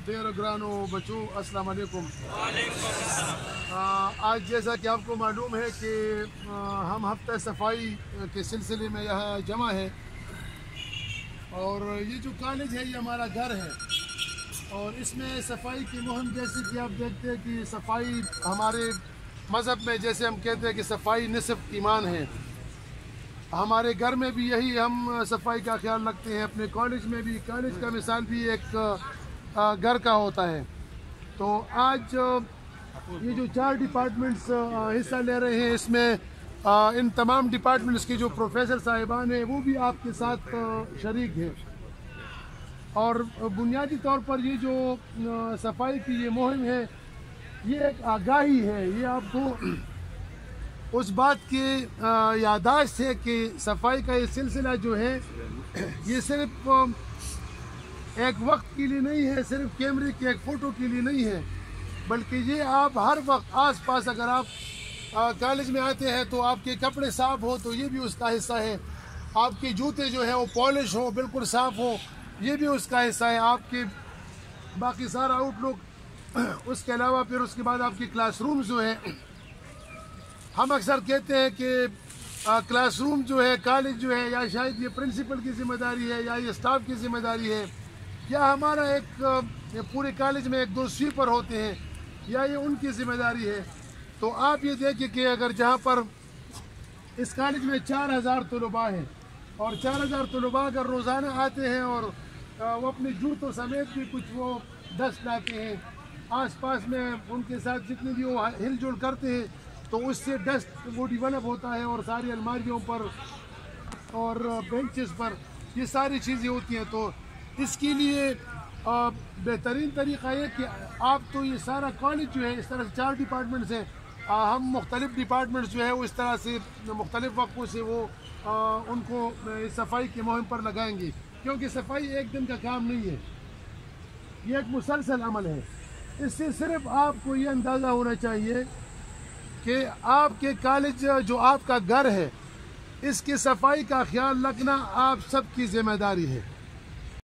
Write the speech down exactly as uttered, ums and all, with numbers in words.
ډیرو ګرانو بچو السلام علیکم. آج جیسا کہ آپ کو معلوم ہے کہ ہم ہفتہ صفائی کے سلسلے میں یہاں جمع ہیں، اور یہ جو کالج ہے یہ ہمارا گھر ہے، اور اس میں صفائی کی مہم جیسے کہ آپ دیکھتے ہیں کہ صفائی ہمارے مذہب میں جیسے ہم کہتے ہیں کہ صفائی نصف ایمان ہے، ہمارے گھر میں بھی یہی ہم صفائی کا خیال رکھتے ہیں، اپنے کالج میں بھی. کالج کا مثال بھی ایک گھر کا ہوتا ہے. تو آج یہ جو چار ڈپارٹمنٹس حصہ لے رہے ہیں، اس میں ان تمام ڈپارٹمنٹس کے جو پروفیسر صاحبان ہیں وہ بھی آپ کے ساتھ شریک ہیں. اور بنیادی طور پر یہ جو صفائی کی یہ مہم ہے یہ ایک آگاہی ہے، یہ آپ کو اس بات کی یادداشت ہے کہ صفائی کا یہ سلسلہ جو ہے یہ صرف ایک وقت کے لیے نہیں ہے، صرف کیمرے کے ایک فوٹو کے لیے نہیں ہے، بلکہ یہ آپ ہر وقت آس پاس اگر آپ کالج میں آتے ہیں تو آپ کے کپڑے صاف ہو تو یہ بھی اس کا حصہ ہے، آپ کے جوتے جو ہیں وہ پالش ہو بالکل صاف ہو یہ بھی اس کا حصہ ہے، آپ کے باقی سارا آؤٹ لک. اس کے علاوہ پھر اس کے بعد آپ کے کلاس روم جو ہیں، ہم اکثر کہتے ہیں کہ کلاس روم جو ہے کالج جو ہے یا شاید یہ پرنسپل کی ذمہ داری ہے یا یہ اسٹاف کی ذمہ داری ہے یا ہمارا ایک پورے کالج میں ایک دو سویپر ہوتے ہیں یا یہ ان کی ذمہ داری ہے. تو آپ یہ دیکھیں کہ اگر جہاں پر اس کالج میں چار ہزار طلباء ہیں اور چار ہزار طلباء اگر روزانہ آتے ہیں اور وہ اپنے جوتوں سمیت بھی کچھ وہ ڈسٹ لاتے ہیں، آس پاس میں ان کے ساتھ جتنے بھی وہ ہل جل کرتے ہیں تو اس سے ڈسٹ وہ ڈیولپ ہوتا ہے اور ساری الماریوں پر اور بینچز پر یہ ساری چیزیں ہوتی ہیں. تو اس کے لیے بہترین طریقہ یہ کہ آپ تو یہ سارا کالج جو ہے اس طرح سے چار ڈپارٹمنٹس ہیں، ہم مختلف ڈپارٹمنٹس جو ہے وہ اس طرح سے مختلف وقتوں سے وہ ان کو صفائی کی مہم پر لگائیں گے، کیونکہ صفائی ایک دن کا کام نہیں ہے، یہ ایک مسلسل عمل ہے. اس سے صرف آپ کو یہ اندازہ ہونا چاہیے کہ آپ کے کالج جو آپ کا گھر ہے اس کی صفائی کا خیال رکھنا آپ سب کی ذمہ داری ہے.